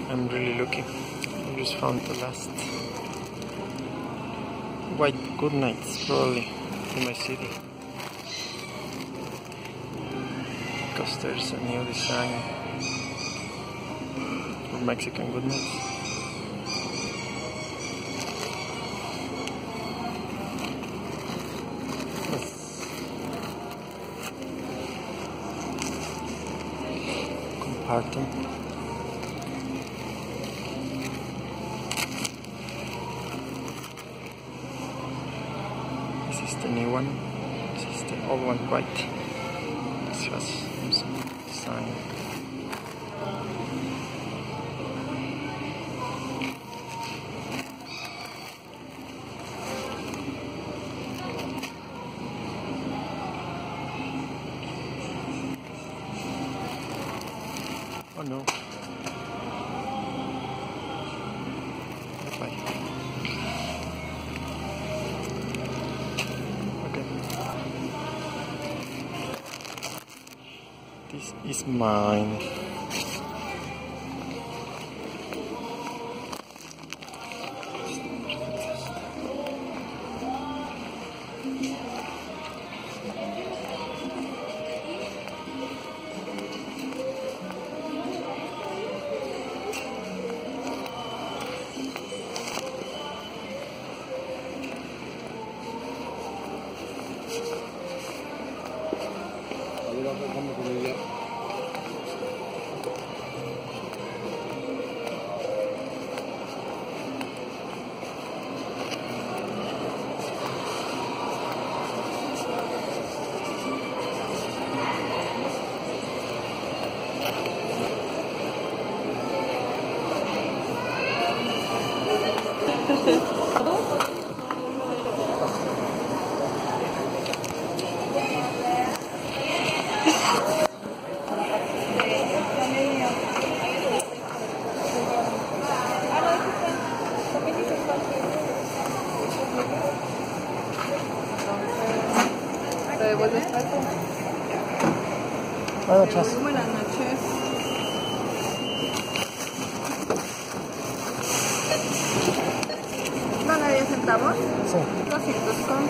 I'm really lucky. I just found the last white GoodNites probably in my city, because there's a new design for Mexican GoodNites. Compartment. This is the new one. This is the old one, white. This has some design. Oh no. Bye. Okay. This is mine. Buenas noches. Buenas noches. ¿Van a 10 centavos? Sí. 200 con.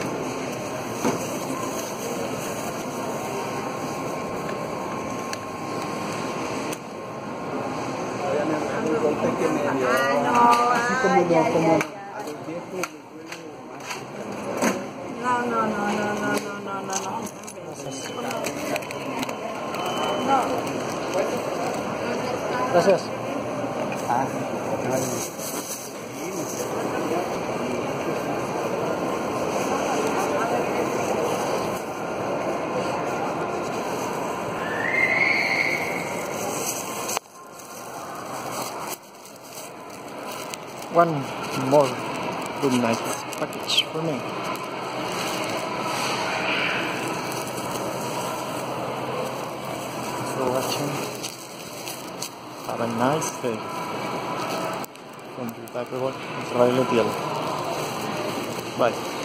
No. Gracias. One more GoodNites package for me. Thanks for watching. Have a nice day. From the Bye.